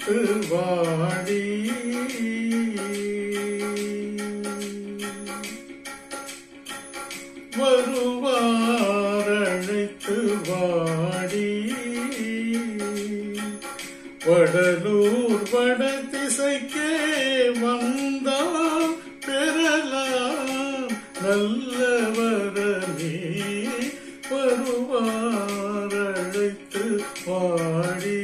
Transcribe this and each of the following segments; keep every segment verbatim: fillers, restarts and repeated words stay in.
அழைத்து வாடி வருவார் அழைத்து வாடி வடலூர் வட திசைக்கே வந்தால் பெறலாம் நல்ல வரமே வருவார் அழைத்து வாடி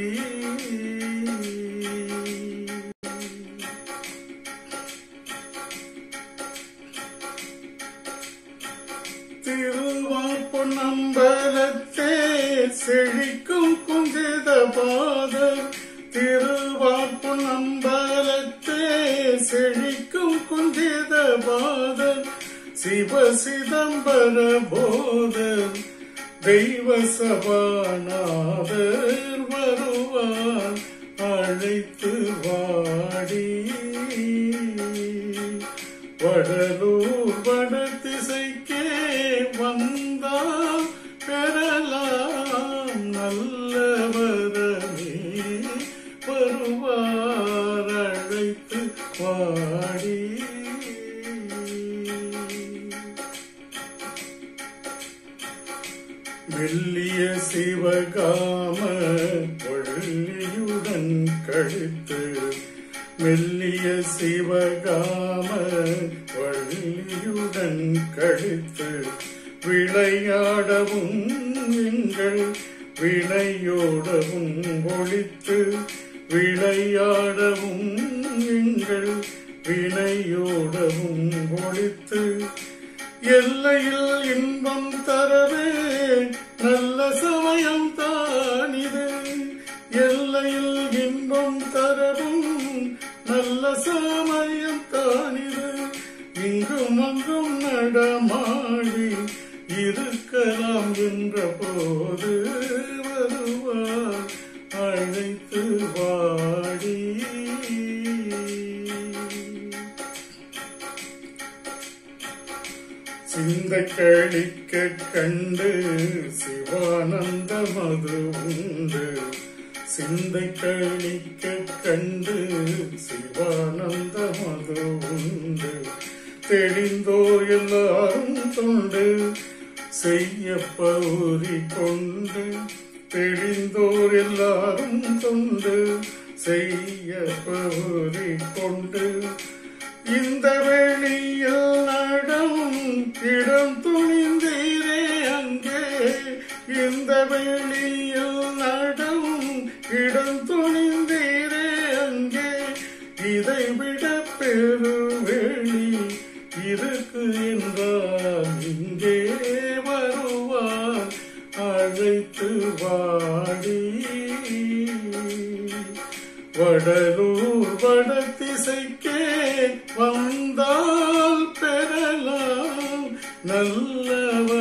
திருவாப்பொன்னம்பலத்தே செழிக்கும் குஞ்சித பாதர் திருவாப்பொன்னம்பலத்தே செழிக்கும் குஞ்சித பாதர் சிவ சிதம்பர போதர் தெய்வ சபாநாதர் வருவார் அழைத்து வாடி வடலூர் வட திசைக்கே வந்தால் பெறலாம் நல்ல வரமே வருவார் அழைத்து வாடி மெல்லிய சிவகாம வள்ளியுடன் கழித்து மெல்லிய சிவகாம வள்ளியுடன் கழித்து விளையாடவும் எங்கள் வினையோடவும் ஒழித்து விளையாடவும் எங்கள் வினையோடவும் ஒழித்து எல்லையில் இன்பம் தரவே நல்ல சமயம் தானிது எல்லையில் இன்பம் தரவும் நல்ல சமயம் தானிது இங்கும் அங்கும் நடமாடி இருக்கலாம் என்ற போது வருவார் அழைத்து வாடி சிந்த கழிக்க கண்டு சிவானந்த மது உண்டு சிந்தை கழிக்க கண்டு சிவானந்த மது உண்டு தெளிந்தோர் எல்லாரும் தொண்டு செய்ய பௌரி கொண்டு தெளிந்தோர் எல்லாரும் தொண்டு செய்ய பௌரி கொண்டு இந்த வெளியில் நடம் இடம் துணிந்தீரே அங்கே இந்த வெளியில் நடம் இடம் துணிந்தீரே அங்கே இதை விட பெருவெளி இருக்கு என்றால் இங்கே வருவார் அழைத்து வாடி வடலூர் வட திசைக்கே வந்தால் பெறலாம் நல்ல